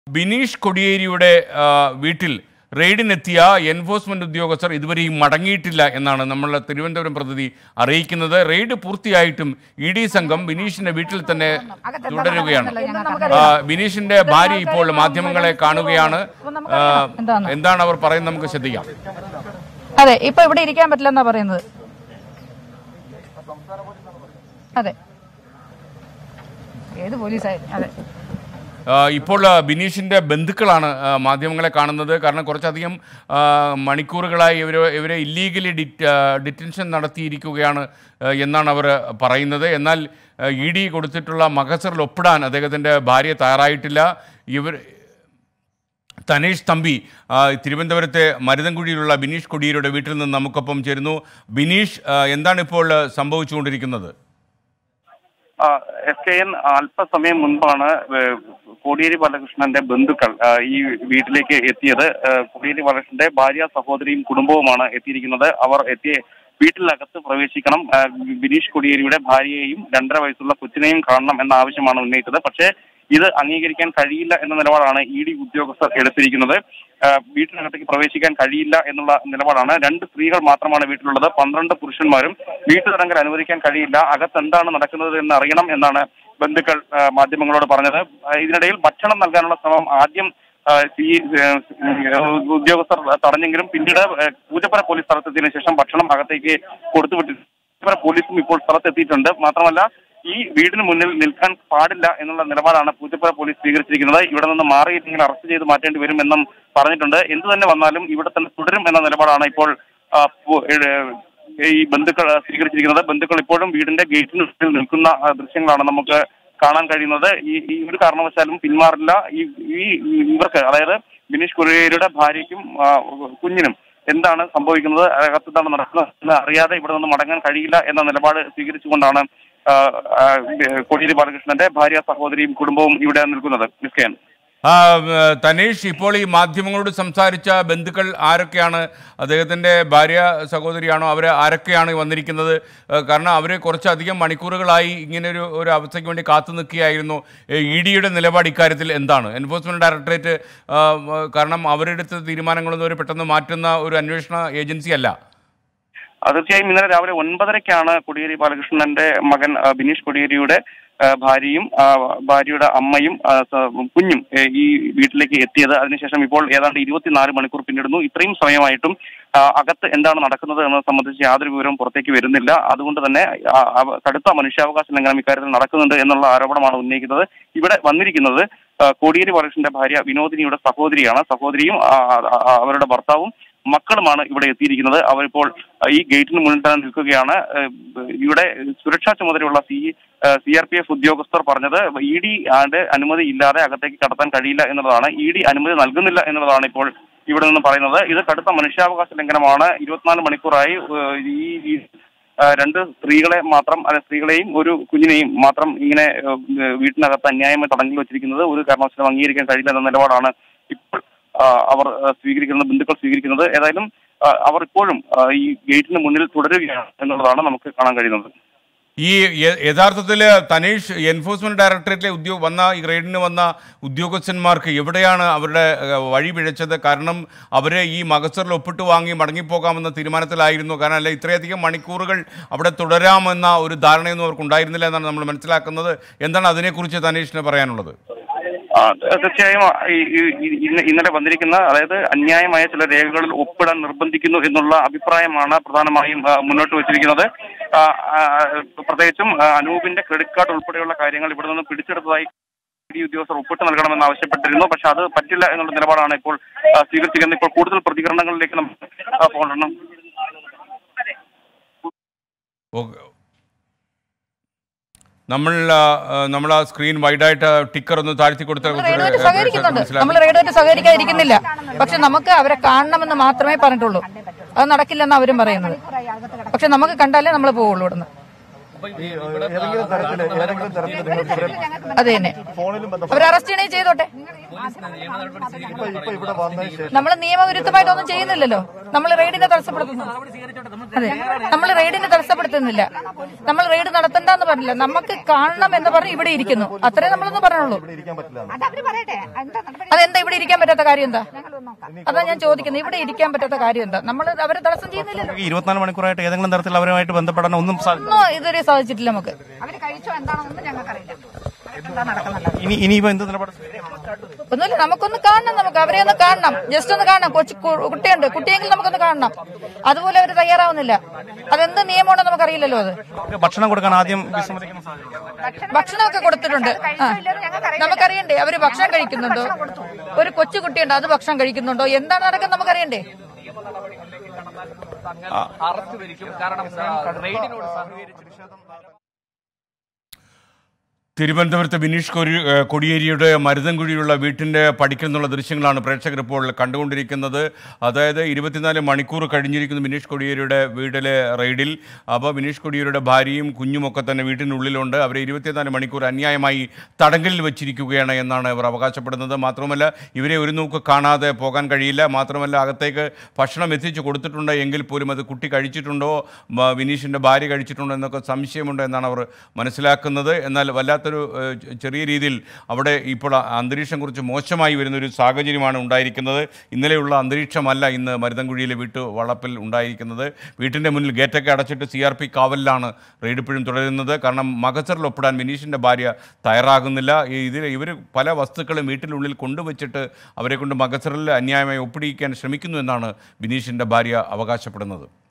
ബിനീഷ് കൊടിയേരിയുടെ വീട്ടിൽ റെയ്ഡിനെത്തിയ എൻഫോഴ്സ്മെന്റ് ഉദ്യോഗസ്ഥർ ഇതുവരെയും മടങ്ങിയിട്ടില്ല എന്നാണ് നമ്മൾ തിരുവനന്തപുരം പ്രതിനിധി അറിയിക്കുന്നത്. റെയ്ഡ് പൂർത്തിയായിട്ടും ഇ.ഡി. സംഘം ബിനീഷിന്റെ വീട്ടിൽ തന്നെ തുടരുകയാണ്. ബിനീഷിന്റെ ഭാര്യ ഇപ്പോൾ മാധ്യമങ്ങളെ കാണുകയാണ്. എന്താണ് അവർ പറയുന്നത് നമുക്ക് ശ്രദ്ധിക്കാം. അതെ, ഇപ്പൊ ഇവിടെ ഇരിക്കാൻ പറ്റില്ലെന്നാ പറയുന്നത്. അതെ, ഏത് പോലീസായാലും അതെ. ഇപ്പോൾ ബിനീഷിന്റെ ബന്ധുക്കളാണ് മാധ്യമങ്ങളെ കാണുന്നത്. കാരണം കുറച്ചധികം മണിക്കൂറുകളായി ഇവരെ ഇല്ലീഗലി ഡിറ്റൻഷൻ നടത്തിയിരിക്കുകയാണ് എന്നാണ് അവർ പറയുന്നത്. എന്നാൽ ഇ.ഡി. കൊടുത്തിട്ടുള്ള മഹസറിൽ ഒപ്പിടാൻ അദ്ദേഹത്തിൻ്റെ ഭാര്യ തയ്യാറായിട്ടില്ല. തനേഷ് തമ്പി തിരുവനന്തപുരത്തെ മരുതൻകുഴിയിലുള്ള ബിനീഷ് കൊടിയേരിയുടെ വീട്ടിൽ നിന്ന് നമുക്കൊപ്പം ചേരുന്നു. ബിനീഷ്, എന്താണ് ഇപ്പോൾ സംഭവിച്ചുകൊണ്ടിരിക്കുന്നത്? SKN അല്പസമയം മുൻപാണ് കോടിയേരി ബാലകൃഷ്ണന്റെ ബന്ധുക്കൾ ഈ വീട്ടിലേക്ക് എത്തിയത്. കോടിയേരി ബാലകൃഷ്ണന്റെ ഭാര്യ, സഹോദരിയും കുടുംബവുമാണ് എത്തിയിരിക്കുന്നത്. അവർ എത്തിയ വീട്ടിനകത്ത് പ്രവേശിക്കണം, ബിനീഷ് കൊടിയേരിയുടെ ഭാര്യയെയും 2.5 വയസ്സുള്ള കൊച്ചിനെയും കാണണം എന്ന ആവശ്യമാണ് ഉന്നയിച്ചത്. പക്ഷേ ഇത് അംഗീകരിക്കാൻ കഴിയില്ല എന്ന നിലപാടാണ് ഇ.ഡി. ഉദ്യോഗസ്ഥർ എടുത്തിരിക്കുന്നത്. വീട്ടിനകത്തേക്ക് പ്രവേശിക്കാൻ കഴിയില്ല എന്നുള്ള നിലപാടാണ്. 2 സ്ത്രീകൾ മാത്രമാണ് വീട്ടിലുള്ളത്, 12 പുരുഷന്മാരും. വീട്ടുതടങ്കൽ അനുവദിക്കാൻ കഴിയില്ല, അകത്ത് എന്താണ് നടക്കുന്നത് എന്ന് അറിയണം എന്നാണ് ബന്ധുക്കൾ മാധ്യമങ്ങളോട് പറഞ്ഞത്. ഇതിനിടയിൽ ഭക്ഷണം നൽകാനുള്ള ശ്രമം ആദ്യം ഉദ്യോഗസ്ഥർ തടഞ്ഞെങ്കിലും പിന്നീട് പൂജപ്പുര പോലീസ് സ്ഥലത്തെത്തിയതിനു ശേഷം ഭക്ഷണം അകത്തേക്ക് കൊടുത്തുവിട്ടു. പൂജപ്പുര പോലീസും ഇപ്പോൾ സ്ഥലത്തെത്തിയിട്ടുണ്ട്. മാത്രമല്ല, ഈ വീടിന് മുന്നിൽ നിൽക്കാൻ പാടില്ല എന്നുള്ള നിലപാടാണ് പൂജപ്പുര പോലീസ് സ്വീകരിച്ചിരിക്കുന്നത്. ഇവിടെ നിന്ന് മാറിയില്ലെങ്കിൽ അറസ്റ്റ് ചെയ്ത് മാറ്റേണ്ടി വരുമെന്നും പറഞ്ഞിട്ടുണ്ട്. എന്തു തന്നെ വന്നാലും ഇവിടെ തന്നെ തുടരും എന്ന നിലപാടാണ് ഇപ്പോൾ ഈ ബന്ധുക്കൾ സ്വീകരിച്ചിരിക്കുന്നത്. ബന്ധുക്കൾ ഇപ്പോഴും വീടിന്റെ ഗേറ്റിന് മുന്നിൽ നിൽക്കുന്ന ദൃശ്യങ്ങളാണ് നമുക്ക് കാണാൻ കഴിയുന്നത്. ഈ ഒരു കാരണവശാലും പിന്മാറില്ല. ഇവർക്ക്, അതായത് ബിനീഷ് കൊടിയേരിയുടെ ഭാര്യയ്ക്കും കുഞ്ഞിനും എന്താണ് സംഭവിക്കുന്നത്, അകത്താണ് നടക്കുന്നത് എന്ന് അറിയാതെ ഇവിടെ നിന്ന് മടങ്ങാൻ കഴിയില്ല എന്ന നിലപാട് സ്വീകരിച്ചുകൊണ്ടാണ് കോടിയേരി ബാലകൃഷ്ണന്റെ ഭാര്യ, സഹോദരിയും കുടുംബവും ഇവിടെ നിൽക്കുന്നത്. മിസ്കേൻ തനീഷ്, ഇപ്പോൾ ഈ മാധ്യമങ്ങളോട് സംസാരിച്ച ബന്ധുക്കൾ ആരൊക്കെയാണ്? അദ്ദേഹത്തിൻ്റെ ഭാര്യ, സഹോദരിയാണോ? അവർ ആരൊക്കെയാണ് വന്നിരിക്കുന്നത്? കാരണം അവർ കുറച്ചധികം മണിക്കൂറുകളായി ഇങ്ങനെ ഒരു അവസ്ഥയ്ക്ക് വേണ്ടി കാത്തു നിൽക്കുകയായിരുന്നു. ഇ.ഡിയുടെ നിലപാട് ഇക്കാര്യത്തിൽ എന്താണ്? എൻഫോഴ്സ്മെന്റ് ഡയറക്ടറേറ്റ് കാരണം അവരെടുത്ത തീരുമാനങ്ങളൊന്നും ഒരു പെട്ടെന്ന് മാറ്റുന്ന ഒരു അന്വേഷണ ഏജൻസി അല്ല. തീർച്ചയായും ഇന്നലെ രാവിലെ 9:30-ക്കാണ് കോടിയേരി ബാലകൃഷ്ണന്റെ മകൻ ബിനീഷ് കൊടിയേരിയുടെ ഭാര്യയും ഭാര്യയുടെ അമ്മയും കുഞ്ഞും ഈ വീട്ടിലേക്ക് എത്തിയത്. അതിനുശേഷം ഇപ്പോൾ ഏതാണ്ട് 24 മണിക്കൂർ പിന്നിടുന്നു. ഇത്രയും സമയമായിട്ടും അകത്ത് എന്താണ് നടക്കുന്നത് എന്നത് സംബന്ധിച്ച് യാതൊരു വിവരവും പുറത്തേക്ക് വരുന്നില്ല. അതുകൊണ്ട് തന്നെ കടുത്ത മനുഷ്യാവകാശ ലംഘനം ഇക്കാര്യത്തിൽ നടക്കുന്നുണ്ട് എന്നുള്ള ആരോപണമാണ് ഉന്നയിക്കുന്നത്. ഇവിടെ വന്നിരിക്കുന്നത് കോടിയേരി ബാലകൃഷ്ണന്റെ ഭാര്യ വിനോദിനിയുടെ സഹോദരിയാണ്. സഹോദരിയും അവരുടെ ഭർത്താവും മക്കളുമാണ് ഇവിടെ എത്തിയിരിക്കുന്നത്. അവരിപ്പോൾ ഈ ഗേറ്റിന് മുന്നിൽ തന്നെ നിൽക്കുകയാണ്. ഇവിടെ സുരക്ഷാ ചുമതലയുള്ള CRPF ഉദ്യോഗസ്ഥർ പറഞ്ഞത് ഇ.ഡി. അനുമതി ഇല്ലാതെ അകത്തേക്ക് കടത്താൻ കഴിയില്ല എന്നുള്ളതാണ്. ഇ.ഡി. അനുമതി നൽകുന്നില്ല എന്നുള്ളതാണ് ഇപ്പോൾ ഇവിടെ നിന്ന് പറയുന്നത്. ഇത് കടുത്ത മനുഷ്യാവകാശ ലംഘനമാണ്. 24 മണിക്കൂറായി ഈ 2 സ്ത്രീകളെ മാത്രം, സ്ത്രീകളെയും ഒരു കുഞ്ഞിനെയും മാത്രം ഇങ്ങനെ വീട്ടിനകത്ത് അന്യായമായി തടങ്കലിൽ വെച്ചിരിക്കുന്നത് ഒരു കാരണവശാലും അംഗീകരിക്കാൻ കഴിയില്ല എന്ന നിലപാടാണ് ഇപ്പോൾ അവർ സ്വീകരിക്കുന്നത്, ബന്ധുക്കൾ സ്വീകരിക്കുന്നത്. ഏതായാലും അവർ ഇപ്പോഴും ഈ ഗേറ്റിന് മുന്നിൽ തുടരുകയാണ് എന്നുള്ളതാണ് നമുക്ക് കാണാൻ കഴിയുന്നത്. ഈ യഥാർത്ഥത്തിൽ തനീഷ്, എൻഫോഴ്സ്മെന്റ് ഡയറക്ടറേറ്റിലെ ഈ റെയ്ഡിന് വന്ന ഉദ്യോഗസ്ഥന്മാർക്ക് എവിടെയാണ് അവരുടെ വഴി പിഴച്ചത്? കാരണം അവർ ഈ മഹസറിൽ ഒപ്പിട്ട് വാങ്ങി മടങ്ങിപ്പോകാമെന്ന തീരുമാനത്തിലായിരുന്നു. കാരണം അല്ല, ഇത്രയധികം മണിക്കൂറുകൾ അവിടെ തുടരാമെന്ന ഒരു ധാരണയൊന്നും അവർക്ക് ഉണ്ടായിരുന്നില്ല എന്നാണ് നമ്മൾ മനസ്സിലാക്കുന്നത്. എന്താണ് അതിനെക്കുറിച്ച് തനീഷിന് പറയാനുള്ളത്? തീർച്ചയായും ഇന്നലെ വന്നിരിക്കുന്ന, അതായത് അന്യായമായ ചില രേഖകളിൽ ഒപ്പിടാൻ നിർബന്ധിക്കുന്നു എന്നുള്ള അഭിപ്രായമാണ് പ്രധാനമായും മുന്നോട്ട് വെച്ചിരിക്കുന്നത്. പ്രത്യേകിച്ചും അനൂപിന്റെ ക്രെഡിറ്റ് കാർഡ് ഉൾപ്പെടെയുള്ള കാര്യങ്ങൾ ഇവിടെ നിന്ന് പിടിച്ചെടുത്തതായി ഉദ്യോഗസ്ഥർ ഒപ്പിട്ട് നൽകണമെന്ന് ആവശ്യപ്പെട്ടിരുന്നു. പക്ഷെ അത് പറ്റില്ല എന്നുള്ള നിലപാടാണ് ഇപ്പോൾ സ്വീകരിച്ചിരിക്കുന്നത്. ഇപ്പോൾ കൂടുതൽ പ്രതികരണങ്ങളിലേക്ക് നമുക്ക് പോകണം. നമ്മൾ ആ സ്ക്രീൻ വൈഡായിട്ട് ടിക്കർ ഒന്ന് താഴ്ത്തി കൊടുത്താൽ നമ്മൾ റെയ്ഡായിട്ട് സഹകരിക്കാതിരിക്കുന്നില്ല. പക്ഷെ നമുക്ക് അവരെ കാണണമെന്ന് മാത്രമേ പറഞ്ഞിട്ടുള്ളൂ. അത് നടക്കില്ലെന്ന് അവരും പറയുന്നത്. പക്ഷെ നമുക്ക് കണ്ടാലേ നമ്മൾ പോവുള്ളൂ ഇവിടുന്ന്. അത് തന്നെ അവർ അറസ്റ്റ് ചെയ്യണേ ചെയ്തോട്ടെ. നമ്മൾ നിയമവിരുദ്ധമായിട്ടൊന്നും ചെയ്യുന്നില്ലല്ലോ. നമ്മൾ റെയ്ഡിനെ തടസ്സപ്പെടുത്തുന്നു. അതെ, നമ്മൾ റെയ്ഡിനെ തടസ്സപ്പെടുത്തുന്നില്ല. നമ്മൾ റെയ്ഡ് നടത്തണ്ടെന്ന് പറഞ്ഞില്ല. നമുക്ക് കാണണം എന്ന് പറഞ്ഞ് ഇവിടെ ഇരിക്കുന്നു. അത്രേ നമ്മളൊന്ന് പറഞ്ഞുള്ളൂ. അതെന്താ ഇവിടെ ഇരിക്കാൻ പറ്റാത്ത കാര്യം എന്താ? അതാ ഞാൻ ചോദിക്കുന്നത്. ഇവിടെ ഇരിക്കാൻ പറ്റാത്ത കാര്യം എന്താ? നമ്മൾ അവരെ തടസ്സം ചെയ്യുന്നില്ലല്ലോ. 24 മണിക്കൂറായിട്ട് ഏതെങ്കിലും തരത്തിൽ അവരുമായിട്ട് ബന്ധപ്പെടാൻ ഒന്നും ഇതുവരെ സാധിച്ചിട്ടില്ല. നമുക്ക് ഇനിയിപ്പോ എന്ത് നിലപാട്? ഒന്നുമില്ല, നമുക്കൊന്ന് കാണണം. നമുക്ക് അവരെ ഒന്ന് കാണണം. ജസ്റ്റ് ഒന്ന് കാണണം. കുട്ടിയുണ്ട്, കുട്ടിയെങ്കിലും നമുക്കൊന്ന് കാണണം. അതുപോലെ അവർ തയ്യാറാവുന്നില്ല. അതെന്ത് നിയമമാണോ നമുക്കറിയില്ലല്ലോ. അത് ഭക്ഷണം കൊടുക്കാൻ ആദ്യം ഭക്ഷണമൊക്കെ കൊടുത്തിട്ടുണ്ട്. നമുക്കറിയണ്ടേ അവര് ഭക്ഷണം കഴിക്കുന്നുണ്ടോ? ഒരു കൊച്ചു കുട്ടിയുണ്ട്, അത് ഭക്ഷണം കഴിക്കുന്നുണ്ടോ? എന്താണ് നടക്കുന്നത് നമുക്കറിയണ്ടേ? തിരുവനന്തപുരത്ത് ബിനീഷ് കൊടിയേരിയുടെ മരുതൻകുഴിയിലുള്ള വീട്ടിൻ്റെ പടിക്കൽ നിന്നുള്ള ദൃശ്യങ്ങളാണ് പ്രേക്ഷകർ ഇപ്പോൾ കണ്ടുകൊണ്ടിരിക്കുന്നത്. അതായത് 24 മണിക്കൂർ കഴിഞ്ഞിരിക്കുന്നു ബിനീഷ് കൊടിയേരിയുടെ വീട്ടിലെ റെയ്ഡിൽ. അപ്പോൾ ബിനീഷ് കൊടിയേരിയുടെ ഭാര്യയും കുഞ്ഞുമൊക്കെ തന്നെ വീട്ടിനുള്ളിലുണ്ട്. അവരെ 24 മണിക്കൂർ അന്യായമായി തടങ്കലിൽ വെച്ചിരിക്കുകയാണ് എന്നാണ് അവർ അവകാശപ്പെടുന്നത്. മാത്രമല്ല ഇവരെ ഒരു നോക്ക് കാണാതെ പോകാൻ കഴിയില്ല. മാത്രമല്ല അകത്തേക്ക് ഭക്ഷണം എത്തിച്ചു കൊടുത്തിട്ടുണ്ട് എങ്കിൽ പോലും അത് കുട്ടി കഴിച്ചിട്ടുണ്ടോ, ബിനീഷിൻ്റെ ഭാര്യ കഴിച്ചിട്ടുണ്ടോ എന്നൊക്കെ സംശയമുണ്ട് എന്നാണ് അവർ മനസ്സിലാക്കുന്നത്. എന്നാൽ വല്ലാത്തൊരു ചെറിയ രീതിയിൽ അവിടെ ഇപ്പോൾ അന്തരീക്ഷം കുറിച്ച് മോശമായി വരുന്നൊരു സാഹചര്യമാണ് ഉണ്ടായിരിക്കുന്നത്. ഇന്നലെയുള്ള അന്തരീക്ഷമല്ല ഇന്ന് മരുതൻകുഴിയിലെ വളപ്പിൽ ഉണ്ടായിരിക്കുന്നത്. വീട്ടിൻ്റെ മുന്നിൽ ഗേറ്റൊക്കെ അടച്ചിട്ട് CRP കാവലിലാണ് റെയ്ഡ് ഇപ്പോഴും തുടരുന്നത്. കാരണം മകസറിൽ ഒപ്പിടാൻ ബിനീഷിൻ്റെ ഭാര്യ തയ്യാറാകുന്നില്ല. ഇവർ പല വസ്തുക്കളും വീട്ടിനുള്ളിൽ കൊണ്ടുവച്ചിട്ട് അവരെ കൊണ്ട് മകസറിൽ അന്യായമായി ഒപ്പിടിയിക്കാൻ ശ്രമിക്കുന്നു എന്നാണ് ബിനീഷിൻ്റെ ഭാര്യ അവകാശപ്പെടുന്നത്.